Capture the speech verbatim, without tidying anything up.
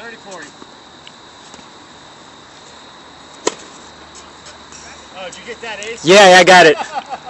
thirty forty. Oh, did you get that, Ace? Yeah, I got it.